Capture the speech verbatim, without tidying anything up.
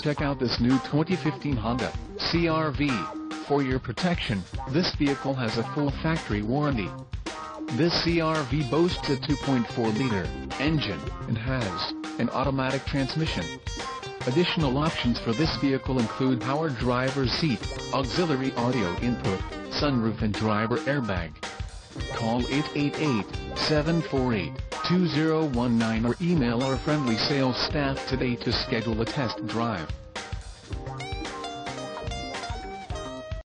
Check out this new twenty fifteen Honda C R V. For your protection, this vehicle has a full factory warranty. This C R V boasts a two point four liter engine and has an automatic transmission. Additional options for this vehicle include power driver's seat, auxiliary audio input, sunroof and driver airbag. Call eight eight eight, seven four eight, two zero one nine or email our friendly sales staff today to schedule a test drive.